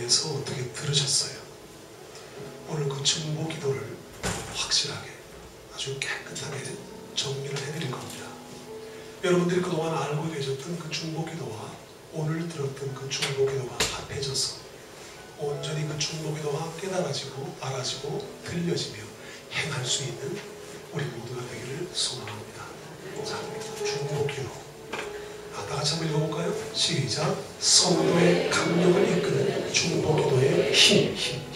대해서 어떻게 들으셨어요? 오늘 그 중보 기도를 확실하게 아주 깨끗하게 정리를 해드릴 겁니다. 여러분들이 그동안 알고 계셨던 그 중보 기도와 오늘 들었던 그 중보 기도가 합해져서 온전히 그 중보 기도가 깨달아지고 알아지고 들려지며 행할 수 있는 우리 모두가 되기를 소망합니다. 자, 중보 기도. 다 같이 한번 읽어볼까요? 시작. 성도의 강력을 이끄는 중보 기도의 힘.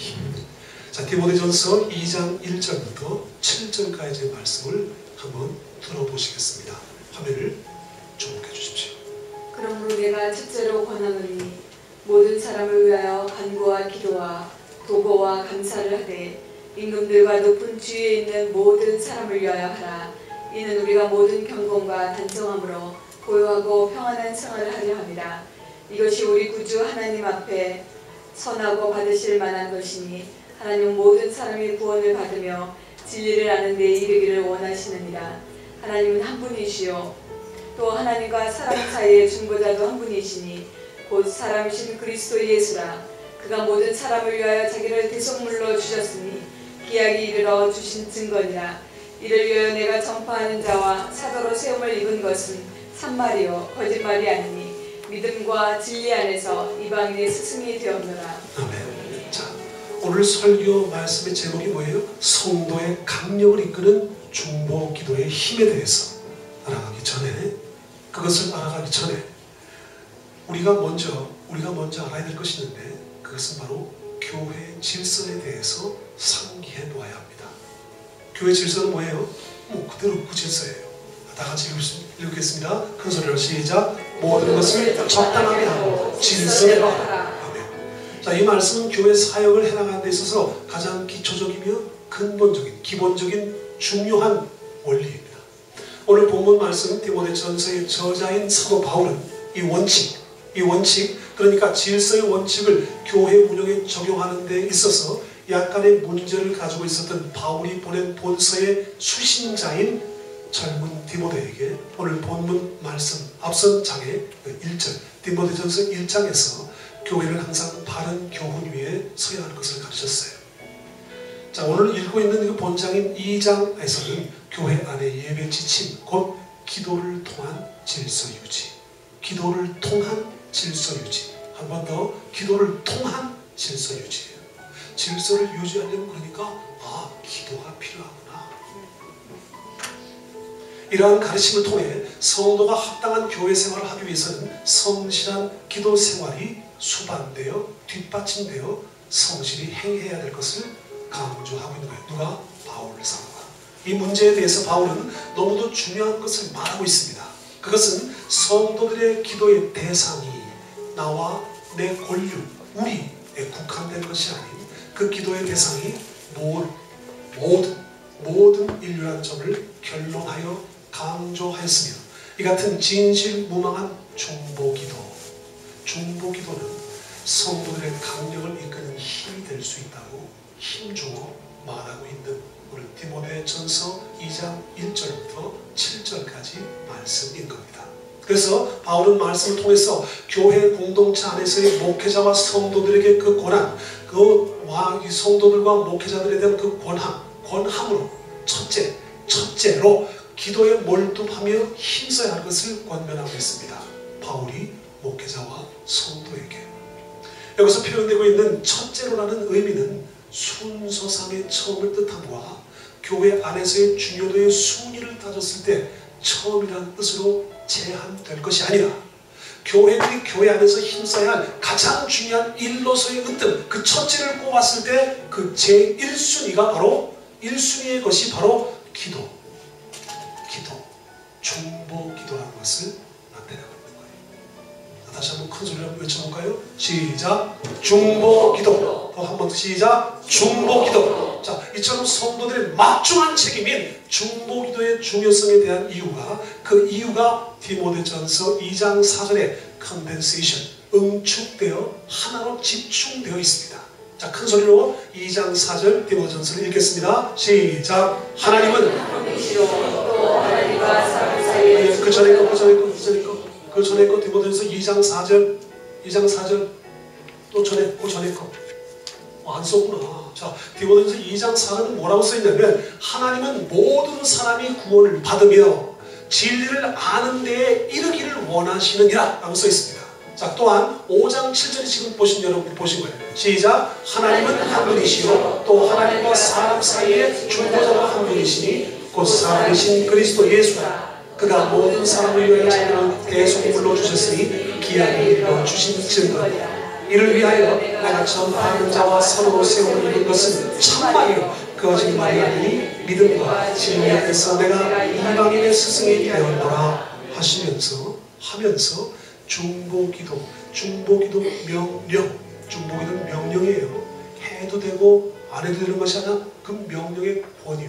자, 디모데전서 2장 1절부터 7절까지의 말씀을 한번 들어보시겠습니다. 화면을 주목해 주십시오. 그러므로 내가 첫째로 권하노니 모든 사람을 위하여 간구와 기도와 도고와 감사를 하되 임금들과 높은 주위에 있는 모든 사람을 위하여 하라. 이는 우리가 모든 경건과 단정함으로 고요하고 평안한 생활을 하려 합니다. 이것이 우리 구주 하나님 앞에 선하고 받으실 만한 것이니 하나님 모든 사람이 구원을 받으며 진리를 아는 데 이르기를 원하시느니라. 하나님은 한 분이시요 또 하나님과 사람 사이의 중보자도 한 분이시니 곧 사람이신 그리스도 예수라. 그가 모든 사람을 위하여 자기를 대속물로 주셨으니 기약이 이르러 주신 증거니라. 이를 위하여 내가 전파하는 자와 사도로 세움을 입은 것은 참말이요 거짓말이 아니니 믿음과 진리 안에서 이방인의 스승이 되었노라. 아멘. 자, 오늘 설교 말씀의 제목이 뭐예요? 성도의 강력을 이끄는 중보 기도의 힘에 대해서 알아가기 전에, 그것을 알아가기 전에 우리가 먼저 알아야 될 것이 있는데, 그것은 바로 교회 질서에 대해서 상기해 보아야 합니다. 교회 질서는 뭐예요? 그대로 그 질서예요. 다 같이 읽겠습니다. 큰 소리로 시작. 모든 것을 적당하게 하고 질서에 하라. 아멘. 자, 이 말씀은 교회 사역을 해나가는 데 있어서 가장 기초적이며 근본적인, 기본적인 중요한 원리입니다. 오늘 본문 말씀 디모데전서의 저자인 사도 바울은 이 원칙, 그러니까 질서의 원칙을 교회 운영에 적용하는 데 있어서 약간의 문제를 가지고 있었던 바울이 보낸 본서의 수신자인 젊은 디모데에게 오늘 본문 말씀 앞선 장의 1절 디모데전서 1장에서 교회는 항상 바른 교훈 위에 서야 하는 것을 가르쳤어요. 자, 오늘 읽고 있는 그 본장인 2장에서는 교회 안의 예배 지침, 곧 기도를 통한 질서 유지. 한 번 더, 기도를 통한 질서 유지예요. 질서를 유지하려면 그러니까 기도가 필요하구나. 이러한 가르침을 통해 성도가 합당한 교회 생활을 하기 위해서는 성실한 기도 생활이 수반되어 뒷받침되어 성실히 행해야 될 것을 강조하고 있는 거예요. 누가? 바울 사도가. 이 문제에 대해서 바울은 너무도 중요한 것을 말하고 있습니다. 그것은 성도들의 기도의 대상이 나와 내 권력, 우리에 국한된 것이 아닌 그 기도의 대상이 모든 인류라는 점을 결론하여 강조하였으며, 이 같은 진실무망한 중보기도는 성도들의 강력을 이끄는 힘이 될 수 있다고 힘주어 말하고 있는 오늘 디모데전서 2장 1절부터 7절까지 말씀인 겁니다. 그래서 바울은 말씀을 통해서 교회 공동체 안에서의 목회자와 성도들에게 그 권한, 이 성도들과 목회자들에 대한 그 권함으로 첫째로 기도에 몰두하며 힘써야 할 것을 권면하고 있습니다. 바울이 목회자와 성도에게. 여기서 표현되고 있는 첫째로라는 의미는 순서상의 처음을 뜻함과 교회 안에서의 중요도의 순위를 따졌을 때 처음이라는 뜻으로 제한될 것이 아니라 교회들이 교회 안에서 힘써야 할 가장 중요한 일로서의 으뜸, 그 첫째를 꼽았을 때 그 제1순위의 것이 바로 기도, 중보기도라는 것을 나타내고 있는 거예요. 다시 한번 큰 소리로 외쳐볼까요? 시작! 중보기도. 또 한 번 더 시작! 중보기도. 자, 이처럼 성도들의 막중한 책임인 중보기도의 중요성에 대한 이유가 디모데전서 2장 4절의 컨덴세이션, 응축되어 하나로 집중되어 있습니다. 자, 큰 소리로 2장 4절 디모데전서를 읽겠습니다. 시작! 하나님은 또 하나님과 사람 사이에 그 전에 거 디모데전서 2장 4절 또 전에 거. 안 썼구나. 자, 디모데전서 2장 4절은 뭐라고 써있냐면 하나님은 모든 사람이 구원을 받으며 진리를 아는 데에 이르기를 원하시느니라 라고 써있습니다. 자, 또한 5장 7절이 지금 여러분이 보신 거예요. 시작. 하나님은 한 분이시요 또 하나님과 사람 사이에 중보자가 한 분이시니 곧 사람이신 그리스도 예수라. 그가 모든 사람을 위하여 자기를 대속물로 주셨으니 기한에 이르러 주신 증거니라. 이를 위하여 내가 전파하는 자와 선으로 세움을 입은 것은 참말이요 거짓말이 아니니 믿음과 진리 안에서 내가 이방인의 스승이 되었노라 하면서 중보기도 중보기도는 명령이에요. 해도 되고 안 해도 되는 것이 아니라 그 명령의 권위와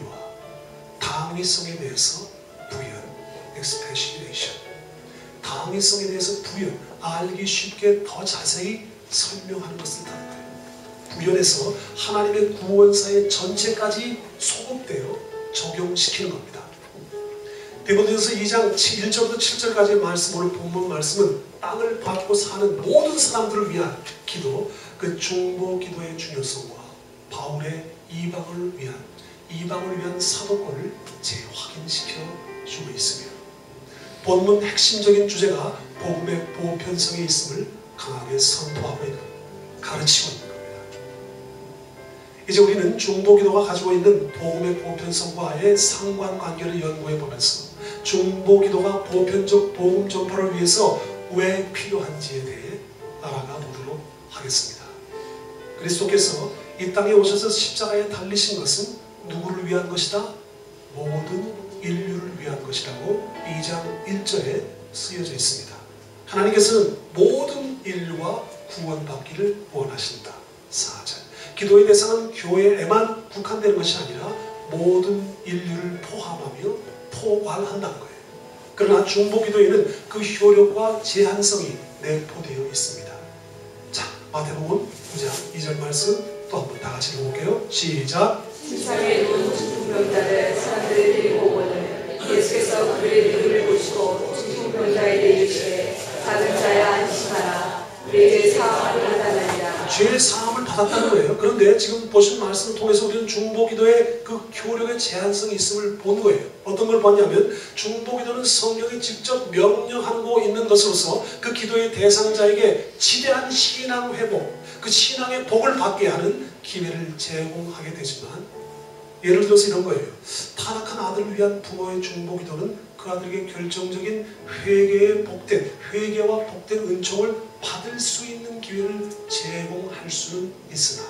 당위성에 대해서 부연, expatiation, 당위성에 대해서 부연, 알기 쉽게 더 자세히 설명하는 것을 뜻합니다. 부연해서 하나님의 구원사의 전체까지 소급되어 적용시키는 겁니다. 디모데전서 2장 1절부터 7절까지의 말씀, 오늘 본문 말씀은 땅을 밟고 사는 모든 사람들을 위한 기도, 그 중보 기도의 중요성과 바울의 이방을 위한 사도권을 재확인시켜 주고 있으며, 본문 핵심적인 주제가 복음의 보편성에 있음을 강하게 선포하고 있는, 가르치고 있는 겁니다. 이제 우리는 중보기도가 가지고 있는 복음의 보편성과의 상관관계를 연구해 보면서 중보기도가 보편적 복음 전파를 위해서 왜 필요한지에 대해 알아가 보도록 하겠습니다. 그리스도께서 이 땅에 오셔서 십자가에 달리신 것은 누구를 위한 것이다? 모든 인류를 위한 것이라고 2장 1절에 쓰여져 있습니다. 하나님께서는 모든 인류가 구원받기를 원하신다. 4절. 기도의 대상은 교회에만 국한되는 것이 아니라 모든 인류를 포함하며 포괄한다는 거예요. 그러나 중보기도에는 그 효력과 제한성이 내포되어 있습니다. 자, 마태복음 9장 2절 말씀 또 한번 다 같이 읽어볼게요. 시작. 세상에 누운 중풍병자를 사람들이 데리고 오거늘 예수께서 그들의 믿음을 보시고 중풍병자에게 이르시되 작은 자야 안심하라 우리에게 사함을 받았느니라. 죄의 사함을 받았다는 거예요. 그런데 지금 보신 말씀을 통해서 우리는 중보기도의 그 효력의 제한성이 있음을 본 거예요. 어떤 걸 봤냐면 중보기도는 성경이 직접 명령하고 있는 것으로서 그 기도의 대상자에게 지대한 신앙 회복, 그 신앙의 복을 받게 하는 기회를 제공하게 되지만, 예를 들어서 이런 거예요. 타락한 아들을 위한 부모의 중보기도는 그 아들에게 결정적인 회개와 복된 은총을 받을 수 있는 기회를 제공할 수는 있으나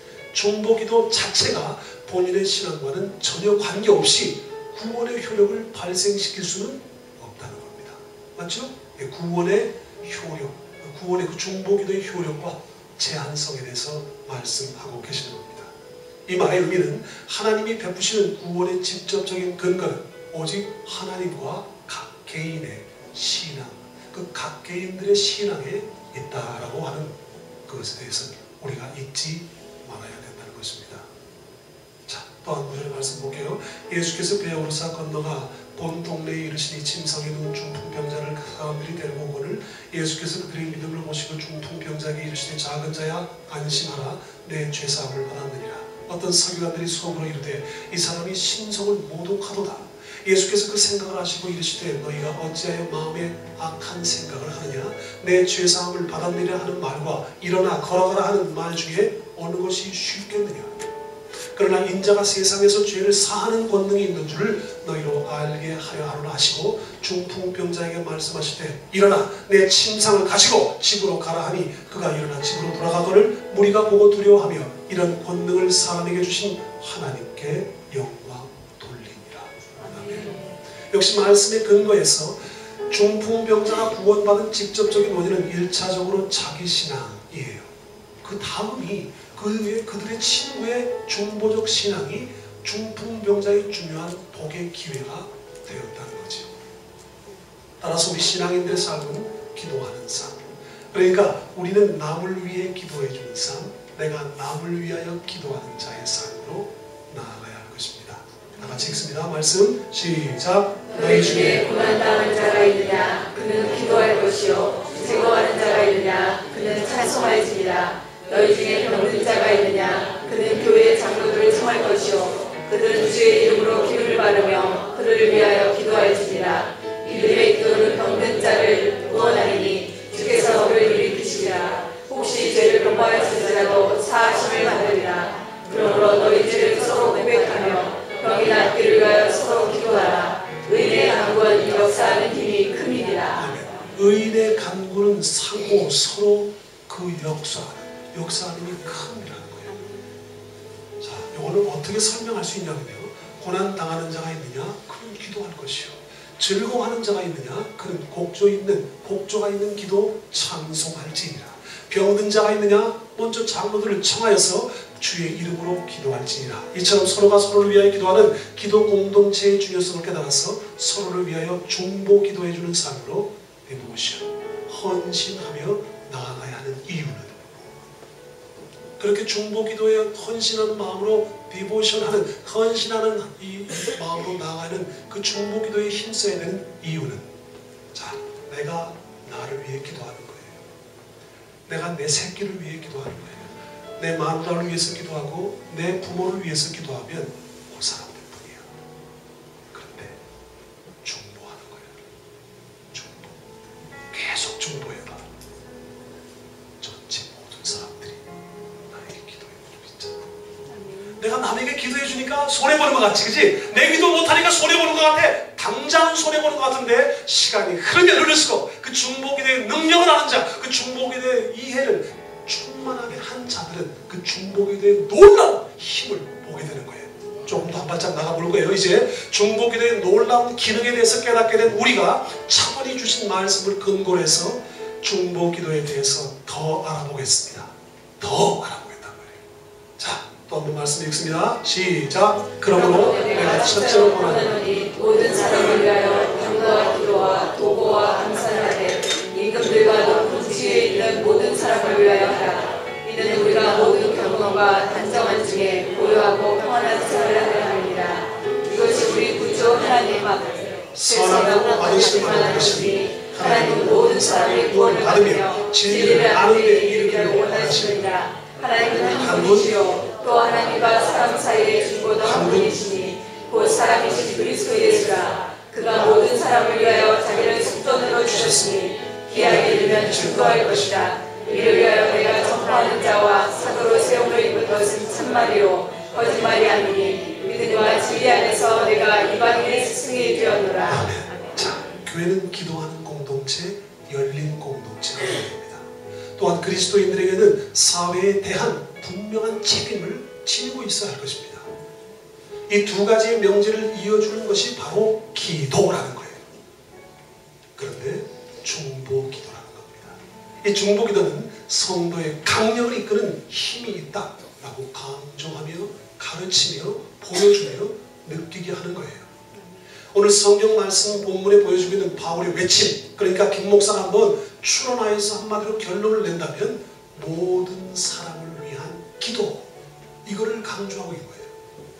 중보기도 자체가 본인의 신앙과는 전혀 관계없이 구원의 효력을 발생시킬 수는 없다는 겁니다. 맞죠? 구원의 효력, 구원의 그 중보기도의 효력과 제한성에 대해서 말씀하고 계시는 겁니다. 이 말의 의미는 하나님이 베푸시는 구원의 직접적인 근거는 오직 하나님과 각 개인의 신앙, 그 각 개인들의 신앙에 있다라고 하는 그것에 대해서는 우리가 잊지 말아야 된다는 것입니다. 자, 또 한 구절의 말씀 볼게요. 예수께서 배에 오르사 건너가 본 동네에 이르시니 침상에 누운 중풍병자를 그 사람들이 데리고 오거늘 예수께서 그들의 믿음을 보시고 중풍병자에게 이르시되 작은 자야 안심하라 내 죄사함을 받았느니라. 어떤 서기관들이 속으로 이르되 이 사람이 신성을 모독하도다. 예수께서 그 생각을 하시고 이르시되 너희가 어찌하여 마음에 악한 생각을 하느냐. 내 죄사함을 받았느니라 하는 말과 일어나 걸어가라 하는 말 중에 어느 것이 쉽겠느냐. 그러나 인자가 세상에서 죄를 사하는 권능이 있는 줄을 너희로 알게 하려 하노라 하시고 중풍병자에게 말씀하시되 일어나 내 침상을 가지고 집으로 가라 하니 그가 일어나 집으로 돌아가거늘 무리가 보고 두려워하며 이런 권능을 사람에게 주신 하나님께 영광 돌리니라. 아멘. 역시 말씀의 근거에서 중풍병자가 구원받은 직접적인 원인은 1차적으로 자기 신앙이에요. 그 다음이 그들의 친구의 중보적 신앙이 중풍병자의 중요한 복의 기회가 되었다는 거죠. 따라서 우리 신앙인들의 삶은 기도하는 삶. 그러니까 우리는 남을 위해 기도해 주는 삶, 내가 남을 위하여 기도하는 자의 삶으로 나아가야 할 것입니다. 다 같이 읽습니다. 말씀 시작. 너희 중에 고난당한 자가 있느냐? 그는 기도할 것이요. 즐거워하는 자가 자가 있느냐 그는 찬송할지니라. 너희 중에 병든 자가 있느냐 그는 교회 장로들을 청할 것이요 그들은 주의 이름으로 기름을 바르며 그를 위하여 기도할지니라. 이들의 기도는 병든 자를 구원하리니 주께서 그를 일으키시리라. 혹시 죄를 범하였을지라도 사하심을 받으리라. 그러므로 너희 죄를 서로 고백하며 병이 낫기를 위하여 서로 기도하라. 의인의 간구는 역사하는 힘이 큼이니라. 의인의 간구는 상호 서로 그 역사하는 힘이 큼이라는 거예요. 자, 이거는 어떻게 설명할 수 있냐면요. 고난 당하는 자가 있느냐? 그는 기도할 것이요. 즐거워하는 자가 있느냐? 그는 복조가 있는 기도 찬송할지니라. 병든 자가 있느냐? 먼저 장로들을 청하여서 주의 이름으로 기도할지니라. 이처럼 서로가 서로를 위하여 기도하는 기도 공동체의 중요성을 깨달아서 서로를 위하여 중보 기도해주는 삶으로 되무엇이요? 헌신하며 나아가야 하는 이유는 그렇게 중보 기도에 헌신하는 마음으로 디보션하는 헌신하는 이 마음으로 나아가는 그 중보 기도에 힘써야 되는 이유는 자, 내가 나를 위해 기도하는 거예요. 내가 내 새끼를 위해 기도하는 거예요. 내 마누라를 위해서 기도하고 내 부모를 위해서 기도하면 그 사람들 뿐이야. 그런데 중보하는 거예요. 중보. 계속 중보해봐. 전체 모든 사람들이 나에게 기도해주고 있잖아. 내가 남에게 기도해주니까 손해보는 것 같지, 그치? 내 기도 못하니까 손해보는 것 같아. 당장은 손해보는 것 같은데 시간이 흐르면 흐를수록 그 중보기도의 능력을 아는 자, 그 중보기도의 이해를 충만하게 한 자들은 그 중보기도의 놀라운 힘을 보게 되는 거예요. 조금 더 한 발짝 나가볼 거예요. 이제 중보기도의 놀라운 기능에 대해서 깨닫게 된 우리가 차분히 주신 말씀을 근거로 해서 중보기도에 대해서 더 알아보겠습니다. 더 알아보겠단 말이에요. 자, 또 한 번 말씀 읽습니다. 시작. 그러므로 내가 첫째로 권하노니 모든 사람을 위하여 간구와 기도와 도고와 감사를 하되 임금들과 높은 지위에 있는 모든 사람을 위하여 하라. 이는 우리가 모든 경건과 단정한 중에 고요하고 평안한 생활을 하려 함이니라. 이것이 우리 구주 하나님 앞에 선하고 받으실 만한 것이니 하나님은 모든 사람의 구원을 받으며 진리를 아는 데 이르기를 원하시느니라. 하나님은 한 분이시요 또 하나님과 사람 사이의 중보도 한 분이시니 곧 사람이신 그리스도 예수라. 그가 모든 사람을 위하여 자기를 속전으로 주셨으니 기약이 이르면 증거할 것이라. 이를 위하여 내가 전파하는 자와 사도로 세움을 입은 것은 참말이요 거짓말이 아니니 믿음과 진리 안에서 내가 이방인의 스승이 되었노라. 자, 교회는 기도하는 공동체, 열린 공동체가 되어야 됩니다. 또한 그리스도인들에게는 사회에 대한 분명한 책임을 지니고 있어야 할 것입니다. 이 두 가지의 명제를 이어주는 것이 바로 기도라는 거예요. 그런데 중보기도라는 겁니다. 이 중보기도는 성도의 강력을 이끄는 힘이 있다라고 강조하며 가르치며 보여주며 느끼게 하는 거예요. 오늘 성경 말씀 본문에 보여주고 있는 바울의 외침, 그러니까 김 목사가 한번 추론하여서 한마디로 결론을 낸다면 모든 사람을 위한 기도, 이거를 강조하고 있는 거예요.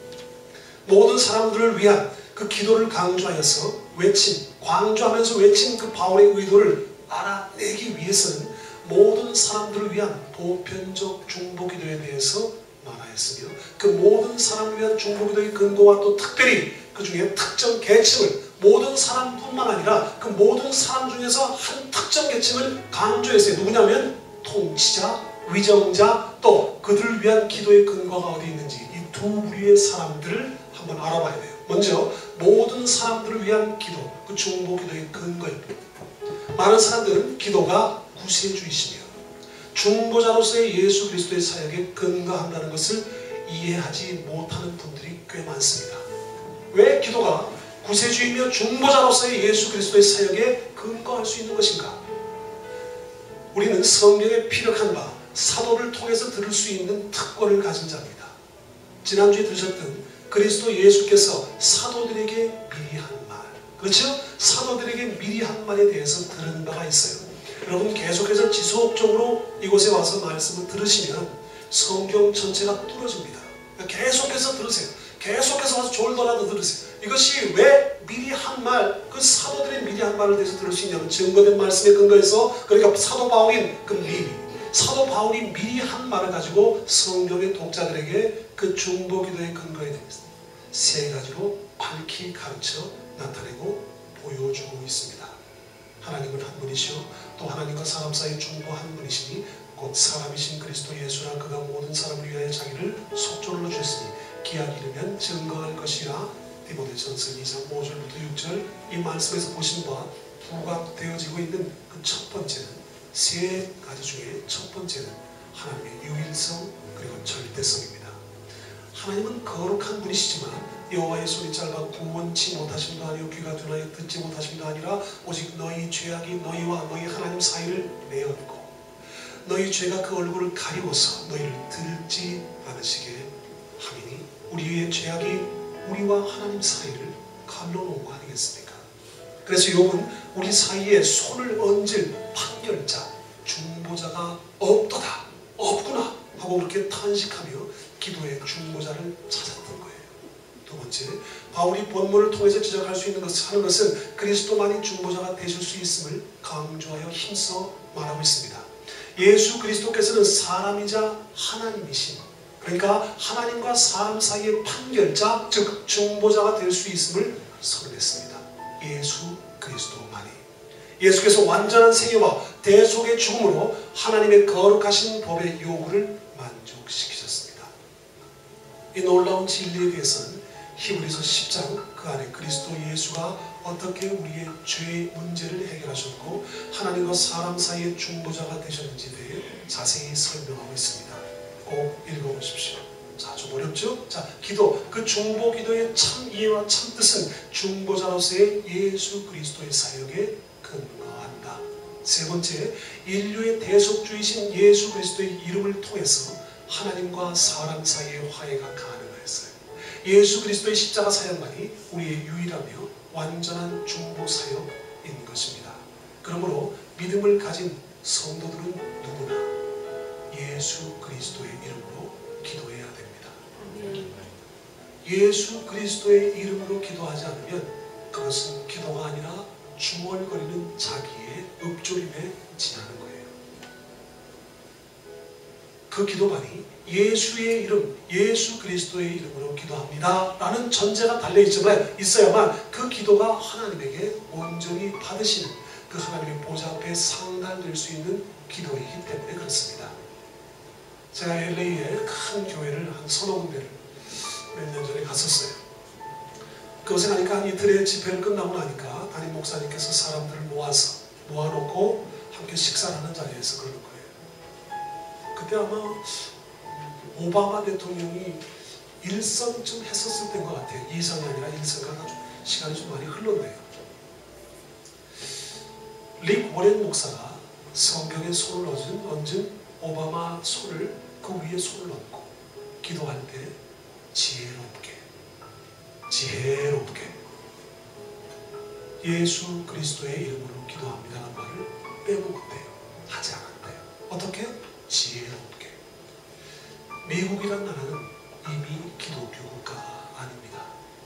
모든 사람들을 위한 그 기도를 강조하여서 외침, 강조하면서 외친 그 바울의 의도를 알아내기 위해서는 모든 사람들을 위한 보편적 중보기도에 대해서 말하였으며 그 모든 사람을 위한 중보기도의 근거와 또 특별히 그 중에 특정 계층을 모든 사람뿐만 아니라 그 모든 사람 중에서 한 특정 계층을 강조했어요. 누구냐면 통치자, 위정자, 또 그들을 위한 기도의 근거가 어디 있는지 이 두 부류의 사람들을 한번 알아봐야 돼요. 먼저 모든 사람들을 위한 기도, 그 중보기도의 근거입니다. 많은 사람들은 기도가 구세주이시며 중보자로서의 예수 그리스도의 사역에 근거한다는 것을 이해하지 못하는 분들이 꽤 많습니다. 왜 기도가 구세주이며 중보자로서의 예수 그리스도의 사역에 근거할 수 있는 것인가? 우리는 성경에 피력한 바 사도를 통해서 들을 수 있는 특권을 가진 자입니다. 지난주에 들으셨던 그리스도 예수께서 사도들에게 미리 한 말, 그렇죠? 사도들에게 미리 한 말에 대해서 들은 바가 있어요. 여러분 계속해서 지속적으로 이곳에 와서 말씀을 들으시면 성경 전체가 뚫어집니다. 계속해서 들으세요. 계속해서 와서 졸더라도 들으세요. 이것이 왜 미리 한 말, 그 사도들이 미리 한 말을 대해서 들을 수 있냐면 증거된 말씀에 근거해서, 그러니까 사도 바울인 사도 바울이 미리 한 말을 가지고 성경의 독자들에게 그 중보 기도의 근거에 대해서 세 가지로 밝히 가르쳐 나타내고 보여주고 있습니다. 하나님은 한 분이시오, 또 하나님과 사람 사이 중보 한 분이시니 곧 사람이신 그리스도 예수라. 그가 모든 사람을 위하여 자기를 속죄로 주셨으니 기약이 이르면 증거할 것이라. 디모데전서 2장 5절부터 6절. 이 말씀에서 보신 바와 부각되어지고 있는 그 첫 번째는, 세 가지 중에 첫 번째는 하나님의 유일성 그리고 절대성입니다. 하나님은 거룩한 분이시지만 여호와의 손이 짧아 구원치 못하심도 아니요 귀가 둔하여 듣지 못하심도 아니라 오직 너희 죄악이 너희와 너희 하나님 사이를 내었고 너희 죄가 그 얼굴을 가리워서 너희를 들지 않으시게 하리니 우리의 죄악이 우리와 하나님 사이를 갈라놓은 거 아니겠습니까? 그래서 욥은 우리 사이에 손을 얹을 판결자, 중보자가 없도다, 없구나 하고 그렇게 탄식하며 기도의 중보자를 찾았던 거예요. 두 번째, 바울이 본문을 통해서 지적할 수 있는 하는 것은 그리스도만이 중보자가 되실 수 있음을 강조하여 힘써 말하고 있습니다. 예수 그리스도께서는 사람이자 하나님이신, 그러니까 하나님과 사람 사이의 판결자, 즉 중보자가 될 수 있음을 선언했습니다. 예수 그리스도만이. 예수께서 완전한 생애와 대속의 죽음으로 하나님의 거룩하신 법의 요구를 만족시키셨습니다. 이 놀라운 진리에 대해서는 히브리서 10장 그 안에 그리스도 예수가 어떻게 우리의 죄의 문제를 해결하셨고 하나님과 사람 사이의 중보자가 되셨는지에 대해 자세히 설명하고 있습니다. 꼭 읽어보십시오. 자, 좀 어렵죠? 자, 기도, 그 중보 기도의 참 이해와 참 뜻은 중보자로서의 예수 그리스도의 사역에 근거한다. 세 번째, 인류의 대속주이신 예수 그리스도의 이름을 통해서 하나님과 사람 사이의 화해가 가능하였어요. 예수 그리스도의 십자가 사역만이 우리의 유일하며 완전한 중보 사역인 것입니다. 그러므로 믿음을 가진 성도들은 누구나 예수 그리스도의 이름으로 기도해야 됩니다. 예수 그리스도의 이름으로 기도하지 않으면 그것은 기도가 아니라 중얼거리는 자기의 읊조림에 지나는 거예요. 그 기도만이 예수의 이름, 예수 그리스도의 이름으로 기도합니다 라는 전제가 달려있어야만 그 기도가 하나님에게 온전히 받으시는 그 하나님의 보좌 앞에 상달될 수 있는 기도이기 때문에 그렇습니다. 제가 LA에 큰 교회를 한 서너 군데를 몇 년 전에 갔었어요. 그것에 가니까 한 이틀의 집회를 끝나고 나니까 담임 목사님께서 사람들을 모아놓고 함께 식사를 하는 자리에서 그러는 거예요. 그때 아마 오바마 대통령이 1선쯤 했었을 때인 것 같아요. 2선이 아니라 1선가 시간이 좀 많이 흘렀네요. 릭 워렌 목사가 성경에 손을 얹은 오바마 손을 그 위에 손을 얹고 기도할 때 지혜롭게 예수 그리스도의 이름으로 기도합니다라는 말을 빼먹었대요. 하지 않았대요. 어떻게? 지혜롭게. 미국이란 나라는 이미 기독교 국가가 아닙니다.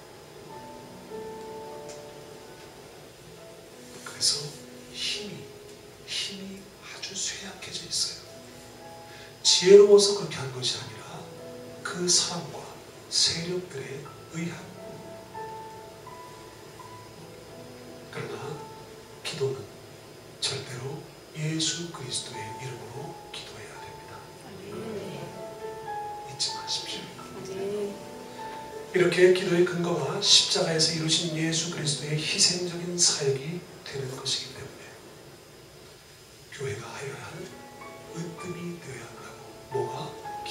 그래서 힘이 아주 쇠약해져 있어요. 지혜로워서 그렇게 한 것이 아니라 그 사람과 세력들에 의한. 그러나 기도는 절대로 예수 그리스도의 이름으로 기도해야 됩니다. 잊지 마십시오. 이렇게 기도의 근거가 십자가에서 이루신 예수 그리스도의 희생적인 사역이 되는 것이기 때문에 교회가 하여야 할 으뜸이 되어야 한다고. 뭐가?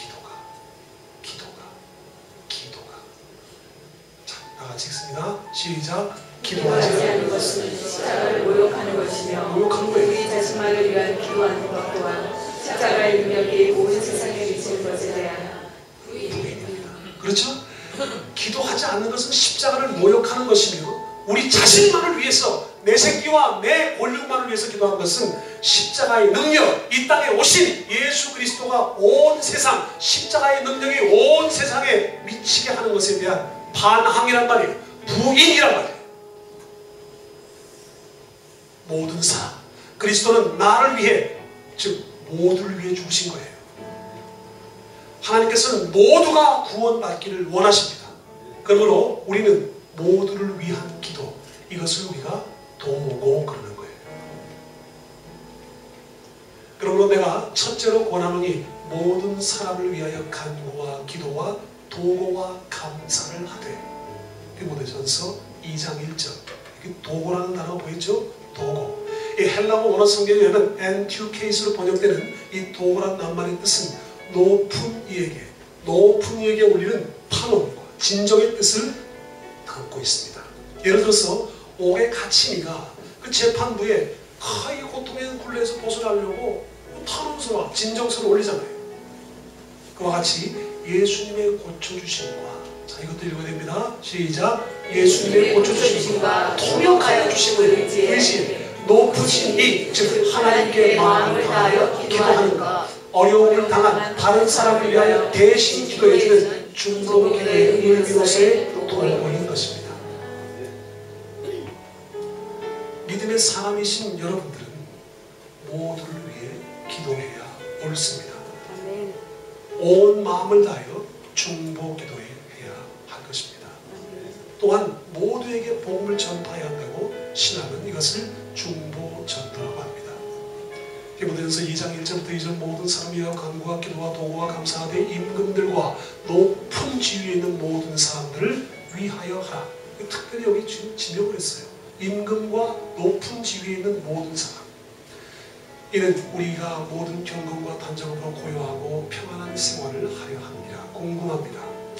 기도가. 자, 다같이 읽습니다. 시작. 기도하지 않는 것은 십자가를 모욕하는 것이며 우리 자신만을 위한 기도하는 것 또한 십자가의 능력이 온 세상에 미치는 것에 대한 부인입니다. 그렇죠? 기도하지 않는 것은 십자가를 모욕하는 것이며 우리 자신만을 위해서, 내 새끼와 내 권력만을 위해서 기도하는 것은 십자가의 능력, 이 땅에 오신 예수 그리스도가 온 세상, 십자가의 능력이 온 세상에 미치게 하는 것에 대한 한항이란 말이에요. 부인이란 말이에요. 모든 사람. 그리스도는 나를 위해, 즉 모두를 위해 죽으신 거예요. 하나님께서는 모두가 구원받기를 원하십니다. 그러므로 우리는 모두를 위한 기도, 이것을 우리가 도모 그러는 거예요. 그러므로 내가 첫째로 권하노니 모든 사람을 위하여 간구와 기도와 도고와 감사를 하되. 디모데전서 2장 1절. 도고라는 단어가 보이죠? 도고. 이 헬라어 원어 성경에 의하면 엔튜케이스로 번역되는 이 도고라는 낱말의 뜻은 높은 이에게 올리는 판원과 진정의 뜻을 담고 있습니다. 예를 들어서 옥의 가치미가 그 재판부에 이 고통의 굴레에서 벗어나려고 탄원서와 진정서를 올리잖아요. 그와 같이 예수님의 고쳐주심과, 자, 이것도 읽어야 됩니다. 시작. 예수님의 고쳐주심과 통역하여 주심을 의지해 높으신 이, 즉 하나님께 마음을 다하여 기도하는 것, 어려움을 당한 다른 사람을 위하여 대신 기도해주는 중보 기도의 의미로서의 도모인 것입니다. 믿음의 사람이신 여러분들은 모두를 위해 기도해야 옳습니다. 온 마음을 다하여 중보 기도해야 할 것입니다. 또한 모두에게 복음을 전파해야 한다고 신학은 이것을 중보 전도라고 합니다. 디모데전서 2장 1절부터 2절 모든 사람을 위하여 간구와 기도와 도구와 감사하되 임금들과 높은 지위에 있는 모든 사람들을 위하여 하라. 특별히 여기 지금 지명을 했어요. 임금과 높은 지위에 있는 모든 사람. 이는 우리가 모든 경건과 단정으로 고요하고 평안한 생활을 하려 합니다. 궁금합니다.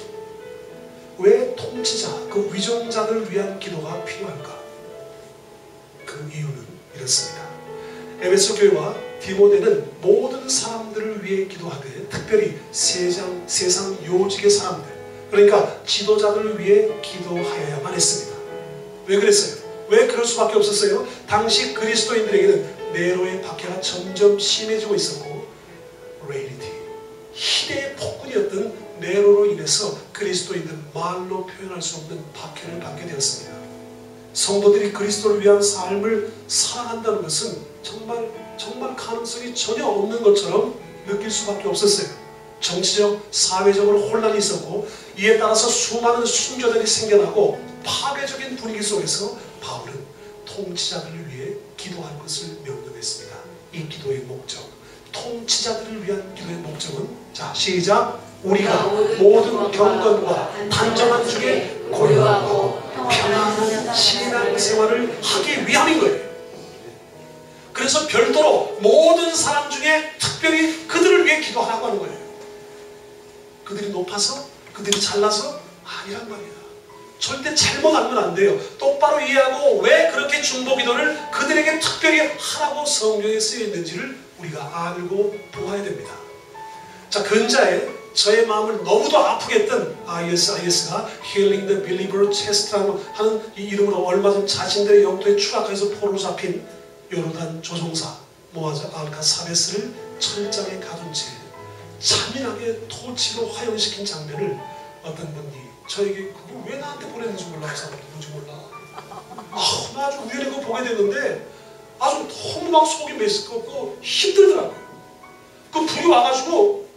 왜 통치자, 그 위종자들을 위한 기도가 필요할까? 그 이유는 이렇습니다. 에베소 교회와 디모데는 모든 사람들을 위해 기도하되 특별히 세상 요직의 사람들, 그러니까 지도자들을 위해 기도하여야만 했습니다. 왜 그랬어요? 왜 그럴 수밖에 없었어요? 당시 그리스도인들에게는 네로의 박해가 점점 심해지고 있었고, 레이리티, 희대의 폭군이었던 네로로 인해서 그리스도인들은 말로 표현할 수 없는 박해를 받게 되었습니다. 성도들이 그리스도를 위한 삶을 살아간다는 것은 정말 가능성이 전혀 없는 것처럼 느낄 수밖에 없었어요. 정치적, 사회적으로 혼란이 있었고, 이에 따라서 수많은 순교들이 생겨나고 파괴적인 분위기 속에서 바울은 통치자들을 위해 기도할 것을 명령했습니다. 이 기도의 목적, 통치자들을 위한 기도의 목적은, 자, 시작. 우리가 모든 경건과 단정한 중에 고요하고 평안한 신앙생활을 하기 위함인 거예요. 그래서 별도로 모든 사람 중에 특별히 그들을 위해 기도하라고 하는 거예요. 그들이 높아서, 그들이 잘나서 아니란 말이야. 절대 잘못 알면 안 돼요. 똑바로 이해하고 왜 그렇게 중보기도를 그들에게 특별히 하라고 성경에 쓰여 있는지를 우리가 알고 보아야 됩니다. 자, 근자에 저의 마음을 너무도 아프게 했던 ISIS가 Healing the Believer Chest라는 하는 이 이름으로 얼마 전 자신들의 영토에 추락해서 포로로 잡힌 요르단 조종사 모아자 알카사베스를 철장에 가둔 채 잔인하게 토치로 화형시킨 장면을 어떤 분이 저에게 그걸 왜 나한테 보냈는지 몰라, 그 사람 누군지 몰라. 나 아주 우연히 그거 보게 됐는데 아주 너무 막 속이 메스껍고 힘들더라고요. 그 불이 와가지고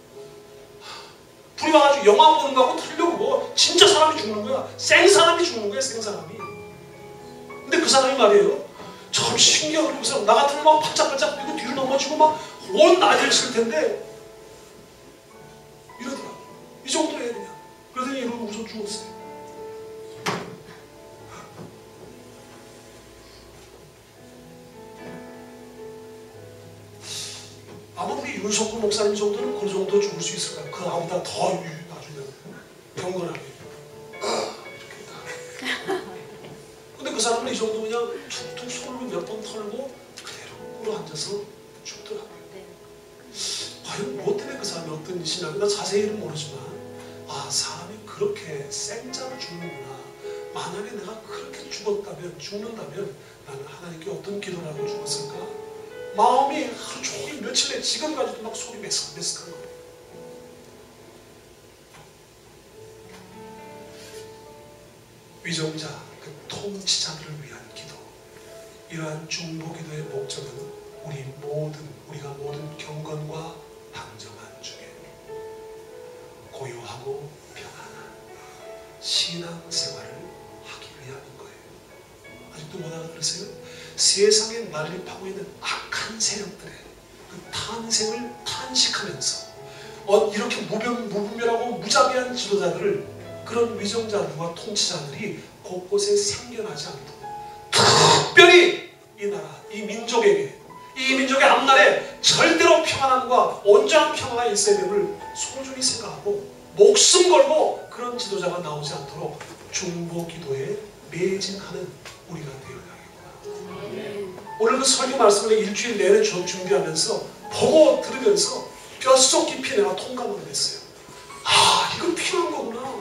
영화 보는 거하고 틀려고 진짜 사람이 죽는 거야. 생사람이 죽는 거야, 생사람이. 근데 그 사람이 말이에요. 참 신기하게 그 사람 나 같으면 막 바짝바짝 뛰고 뒤로 넘어지고 막 온 난리를 칠 텐데 이러더라고. 이 정도 해야 되냐. 그러더니 이러고 웃어 죽었어요. 아마 우리 윤석구 목사님 정도는 그 정도 죽을 수 있을까요? 그 아무보다 더 나중에 경건하게 이렇게. 근데 그 사람은 이 정도 그냥 툭툭 손으로 몇 번 털고 그대로 꿇어 앉아서 죽더라고요. 과연 무엇 때문에 그 사람이 어떤 신앙이나 자세히는 모르지만 사람이 그렇게 생자로 죽는구나. 만약에 내가 그렇게 죽는다면 나는 하나님께 어떤 기도를 하고 죽었을까? 마음이 하루 종일 며칠 내 지금까지도 막 속이 메스한 거예요. 위정자, 그 통치자들을 위한 기도. 이러한 중보기도의 목적은 우리가 모든 경건과 방정한 중에 고요하고 평안한 신앙생활을 하기 위함인 거예요. 아직도 못 알아들으세요? 세상에 난립하고 있는 악한 세력들의 그 탄생을 탄식하면서 이렇게 무분별하고 무자비한 지도자들을, 그런 위정자들과 통치자들이 곳곳에 생겨나지 않도록 특별히 이 나라, 이 민족의 앞날에 절대로 평안함과 온전한 평화가 있어야 됨을 소중히 생각하고 목숨 걸고 그런 지도자가 나오지 않도록 중보기도에 매진하는 우리가 되어야 하겠구나. 오늘 그 설교 말씀을 일주일 내내 준비하면서 보고 들으면서 뼛속 깊이 내가 통감을 했어요. 아, 이거 필요한 거구나.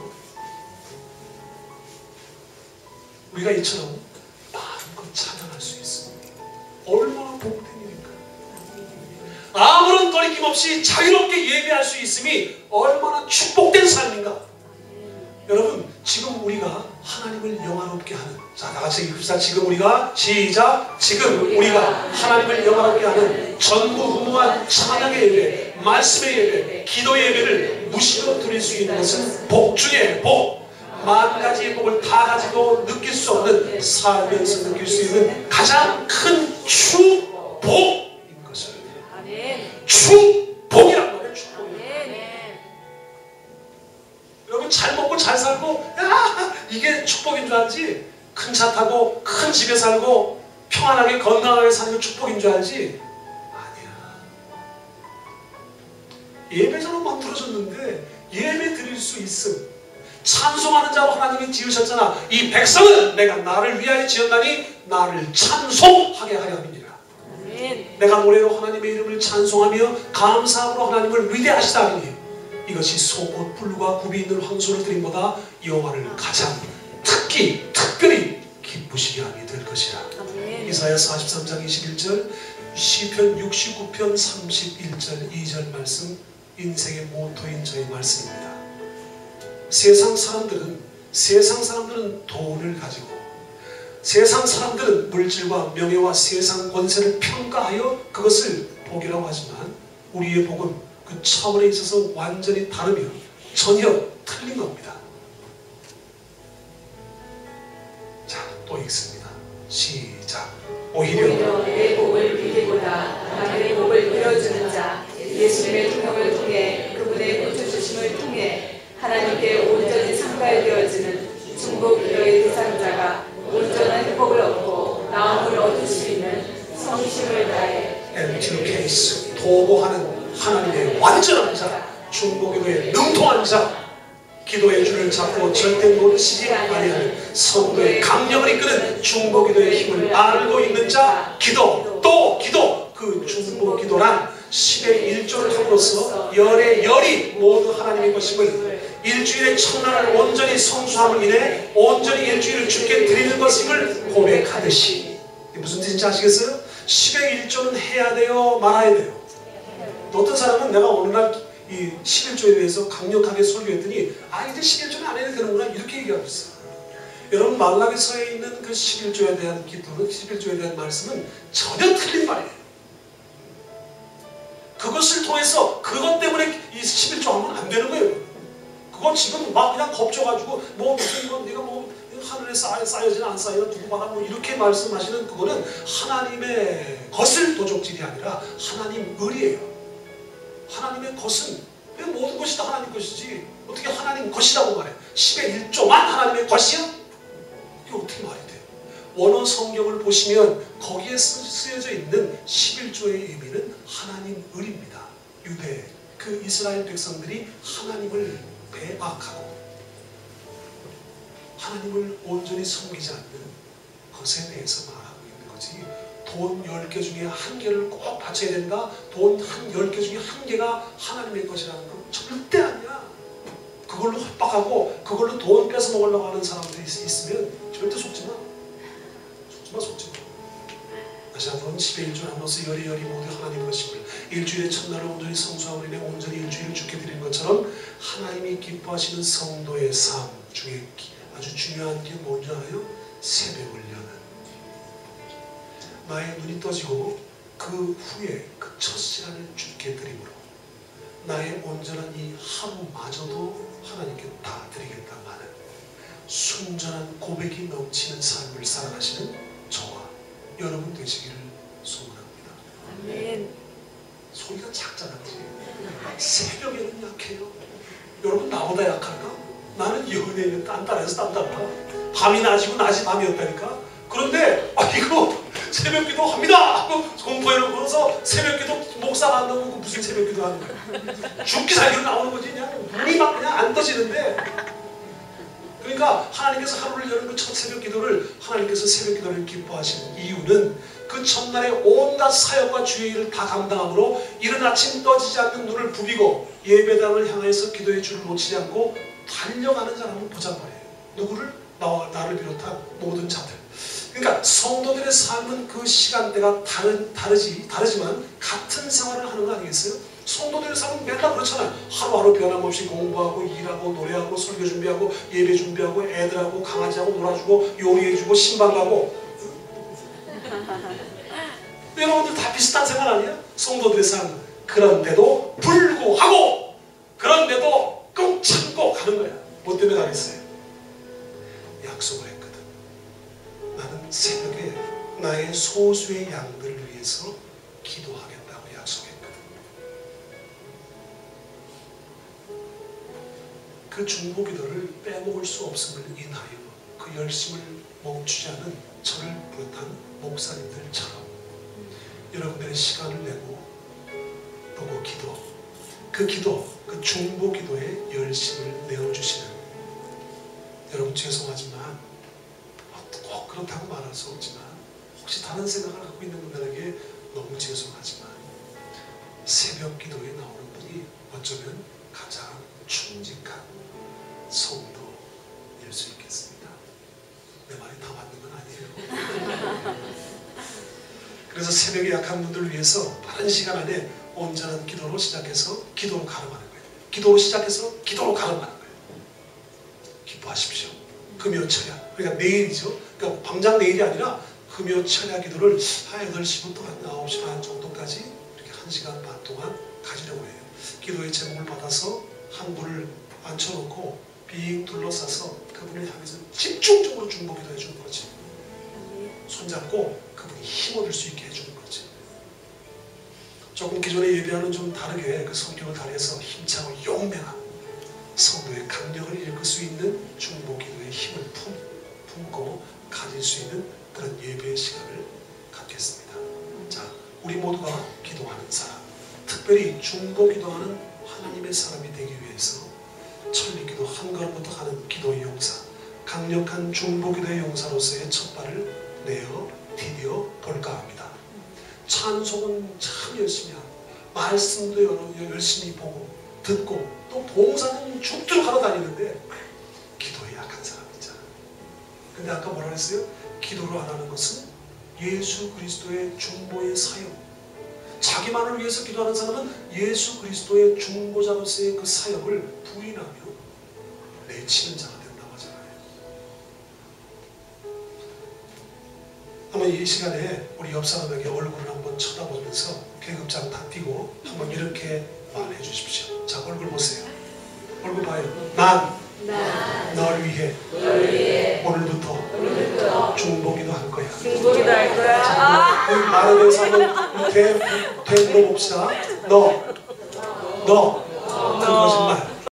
우리가 이처럼 마음껏 찬양할 수 있습니다. 얼마나 복된 일인가. 아무런 거리낌 없이 자유롭게 예배할 수 있음이 얼마나 축복된 삶인가. 여러분, 지금 우리가 하나님을 영화롭게 하는, 자, 다같이 읽읍시다. 지금 우리가, 시작. 지금 우리가 하나님을 영화롭게 하는 전무후무한 찬양의 예배, 말씀의 예배, 기도의 예배를 무시로 드릴 수 있는 것은 복 중에 복. 만 가지의 복을 다 가지고 느낄 수 없는, 살면서 느낄 수 있는 가장 큰 축복인 것을. 축복이란 말이에요. 축복이란. 여러분, 잘 먹고 잘 살고, 야, 이게 축복인 줄 알지? 큰 차 타고 큰 집에 살고 평안하게 건강하게 사는 게 축복인 줄 알지? 아니야. 예배자로 만들어졌는데 예배 드릴 수 있음, 찬송하는 자로 하나님이 지으셨잖아. 이 백성은 내가 나를 위하여 지었나니 나를 찬송하게 하려 함이니라. 내가 노래로 하나님의 이름을 찬송하며 감사함으로 하나님을 위대하시다 하니 이것이 속옷 뿔과 굽이 있는 황소를 드림보다 여호와를 가장 특별히 기쁘시게 함이 될 것이라. 이사야 43장 21절, 시편 69편 31절 2절 말씀, 인생의 모토인 저의 말씀입니다. 세상 사람들은 돈을 가지고, 세상 사람들은 물질과 명예와 세상 권세를 평가하여 그것을 복이라고 하지만 우리의 복은 그 차원에 있어서 완전히 다르며 전혀 틀린 겁니다. 자, 또 읽습니다. 시작. 오히려 내 복을 비기보다 하나님의 복을 빌어주는 자, 예수님의 통역을 통해 그분의 고쳐주심을 통해 하나님께 온전히 상달되어지는 중보기도의 대상자가 온전한 회복을 얻고 나음을 얻을 수 있는 성심을 다해 empty case, 도모하는 하나님의 완전한 자, 중보기도에 능통한 자, 기도의 줄을 잡고 절대 놓치지 아니하는 성도의 강력을 이끄는 중보기도의 힘을 알고 있는 자, 기도, 또 기도. 그 중보기도란 10의 1조를 함으로써 열의 열이 모두 하나님의 것임을, 일주일의 첫날을 온전히 성수함을 인해 온전히 일주일을 주께 드리는 것임을 고백하듯이. 무슨 뜻인지 아시겠어요? 10의 1조는 해야 돼요, 말아야 돼요? 어떤 사람은 내가 어느 날 이 11조에 대해서 강력하게 설교했더니 이제 11조는 안 해도 되는구나 이렇게 얘기하고 있어요. 여러분, 말라기서에 있는 그 11조에 대한 기도는, 11조에 대한 말씀은 전혀 틀린 말이에요. 그것을 통해서, 그것 때문에 이 11조 하면 안 되는 거예요. 그건 지금 막 그냥 겁줘가지고 무슨 이건 네가 하늘에 쌓여지나 안 쌓여 두고 봐라 이렇게 말씀하시는, 그거는 하나님의 것을 도적질이 아니라 하나님 을이에요. 하나님의 것은 왜 모든 것이 다 하나님 것이지 어떻게 하나님 것이라고 말해? 10의 1조만 하나님의 것이야? 그게 어떻게 말이 돼? 원어 성경을 보시면 거기에 쓰여져 있는 11조의 의미는 하나님 을입니다. 유대, 그 이스라엘 백성들이 하나님을 배박하고 하나님을 온전히 섬기지 않는 것에 대해서 말하고 있는 거지, 돈 10개 중에 1개를 꼭 바쳐야 된다, 돈 10개 중에 1개가 하나님의 것이라는 건 절대 아니야. 그걸로 협박하고 그걸로 돈 뺏어 먹으려고 하는 사람들이 있으면 절대 속지 마. 속지 마. 다시 한번 10의 1조 함으로써 열이 모두 하나님의 것임을, 일주일의 첫날을 온전히 성수함으로 인해 온전히 일주일을 주께 드리는 것처럼 하나님이 기뻐하시는 성도의 삶 중에 아주 중요한 게 뭔지 알아요? 새벽을 여는. 나의 눈이 떠지고 그 후에 그 첫 시간을 주께 드림으로 나의 온전한 이 하루마저도 하나님께 다 드리겠다는 순전한 고백이 넘치는 삶을 살아가시는 저와 여러분 되시기를 소원합니다. 아멘. 소리가 작잖아요. 새벽에는 약해요. 여러분 나보다 약할까? 나는 연예인은 딴딴해서 딴딴하다. 밤이 낮이고 낮이 밤이었다니까. 그런데 이거 새벽기도 합니다 하고 공포에는 걸어서 새벽기도 목사가 안 나오고 무슨 새벽기도 하는 거야. 죽기 살기로 나오는 거지. 그냥 눈이 막 그냥 안 떠지는데, 그러니까 하나님께서 하루를 여는 그 첫 새벽 기도를, 하나님께서 새벽 기도를 기뻐하시는 이유는 그 첫날의 온갖 사역과 주의 일을 다 감당함으로 이른 아침 떠지지 않는 눈을 부비고 예배당을 향해서 기도의 줄을 놓치지 않고 달려가는 사람을 보자는 말이에요. 누구를? 나와 나를 비롯한 모든 자들. 그러니까 성도들의 삶은 그 시간대가 다르지만 같은 생활을 하는 거 아니겠어요? 성도들의 삶은 맨날 그렇잖아요. 하루하루 변함없이 공부하고 일하고 노래하고 설교 준비하고 예배 준비하고 애들하고 강아지하고 놀아주고 요리해주고 신방 가고. 여러분들 다 비슷한 생활 아니에요? 성도들의 삶. 그런데도 불구하고, 그런데도 꼭 참고 가는 거야. 뭐 때문에 가겠어요? 약속을 했거든. 나는 새벽에 나의 소수의 양들을 위해서 기도하겠다고 약속했거든. 그 중보기도를 빼먹을 수 없음을 인하여 그 열심을 멈추지 않은 저를 비롯한 목사님들처럼 여러분들의 시간을 내고 또 그 기도, 그 중보기도에 열심을 내어주시는 여러분, 죄송하지만 꼭 그렇다고 말할 수 없지만 혹시 다른 생각을 갖고 있는 분들에게 너무 죄송하지만 새벽 기도에 나오는 분이 어쩌면 가장 충직한 성도일 수 있겠습니다. 내 말이 다 맞는 건 아니에요. 그래서 새벽에 약한 분들을 위해서 빠른 시간 안에 온전한 기도로 시작해서 기도로 가름하는 거예요. 기도로 시작해서 기도로 가름하는 거예요. 기뻐하십시오. 금요철야, 그러니까 내일이죠. 그러니까 당장 내일이 아니라 금요철야 기도를 한 8시부터 한 9시 반 정도까지 이렇게 1시간 반 동안 가지려고 해요. 기도의 제목을 받아서 한 분을 앉혀놓고 빙 둘러싸서 그분을 향해서 집중적으로 중보기도 해주는 거지. 손잡고 그분이 힘 얻을 수 있게 해주는 거지. 조금 기존에 예배와는 좀 다르게 그 성격을 다해서 힘차고 용맹한 성도의 강력을 읽을 수 있는 중보기도의 힘을 품고 가질 수 있는 그런 예배의 시간을 갖겠습니다. 자, 우리 모두가 기도하는 사람, 특별히 중보기도하는 하나님의 사람이 되기 위해서 천리기도 한 걸음부터 가는 기도의 용사, 강력한 중보기도의 용사로서의 첫 발을 내어 디뎌 볼까 합니다. 찬송은 참 열심히 하고 말씀도 열심히 보고 듣고 또 봉사는 죽도록 하러 다니는데 기도에 약한 사람 있잖아. 근데 아까 뭐라 그랬어요? 기도를 안 하는 것은 예수 그리스도의 중보의 사역, 자기만을 위해서 기도하는 사람은 예수 그리스도의 중보자로서의 그 사역을 부인하며 내치는 자가 된다고 하잖아요. 한번 이 시간에 우리 옆 사람에게 얼굴을 한번 쳐다보면서 계급장 다 띄고 한번 이렇게 말해 주십시오. 자, 얼굴 보세요. 얼굴 봐요. 난 널 위해 오늘부터 중보기도 할 거야. 중보기도 할 거야. 자, 우리 말하면서 한번 되물어봅시다. 너. 그 거짓말.